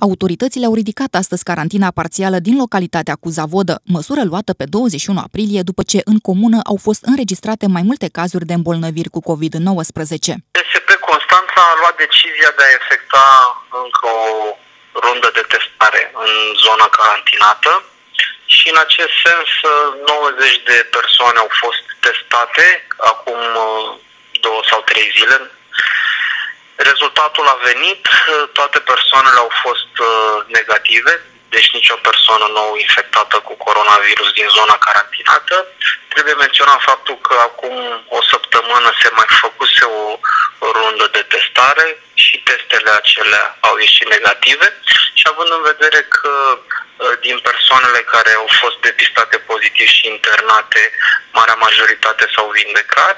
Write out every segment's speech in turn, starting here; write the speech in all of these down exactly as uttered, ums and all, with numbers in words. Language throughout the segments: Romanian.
Autoritățile au ridicat astăzi carantina parțială din localitatea Cuzavodă, măsură luată pe douăzeci și unu aprilie după ce în comună au fost înregistrate mai multe cazuri de îmbolnăviri cu covid nouăsprezece. D S P Constanța a luat decizia de a efectua încă o rundă de testare în zona carantinată și în acest sens nouăzeci de persoane au fost testate acum două sau trei zile. Rezultatul a venit, toate persoanele au fost negative, deci nicio persoană nouă infectată cu coronavirus din zona carantinată. Trebuie menționat faptul că acum o săptămână se mai făcuse o rundă de testare și testele acelea au ieșit negative și având în vedere că din persoanele care au fost depistate pozitiv și internate, marea majoritate s-au vindecat,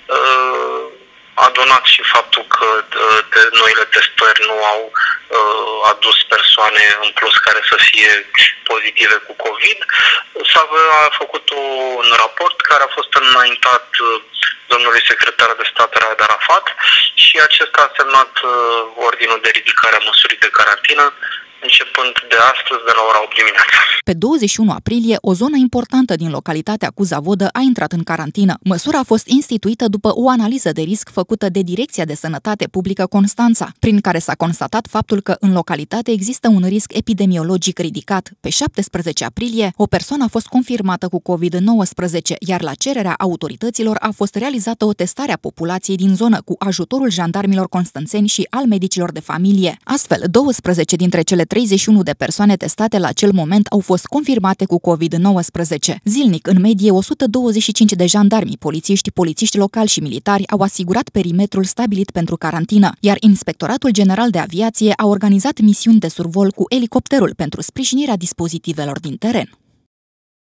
adunat și faptul că de noile testări nu au uh, adus persoane în plus care să fie pozitive cu COVID, s-a făcut un raport care a fost înaintat domnului secretar de stat Raed Arafat și acesta a semnat uh, ordinul de ridicare a măsurii de carantină începând de astăzi, de la ora opt dimineața. Pe douăzeci și unu aprilie, o zonă importantă din localitatea Cuzavodă a intrat în carantină. Măsura a fost instituită după o analiză de risc făcută de Direcția de Sănătate Publică Constanța, prin care s-a constatat faptul că în localitate există un risc epidemiologic ridicat. Pe șaptesprezece aprilie, o persoană a fost confirmată cu covid nouăsprezece, iar la cererea autorităților a fost realizată o testare a populației din zonă cu ajutorul jandarmilor constanțeni și al medicilor de familie. Astfel, douăsprezece dintre cele treizeci și unu de persoane testate la acel moment au fost confirmate cu covid nouăsprezece. Zilnic, în medie, o sută douăzeci și cinci de jandarmi, polițiști, polițiști locali și militari au asigurat perimetrul stabilit pentru carantină, iar Inspectoratul General de Aviație a organizat misiuni de survol cu elicopterul pentru sprijinirea dispozitivelor din teren.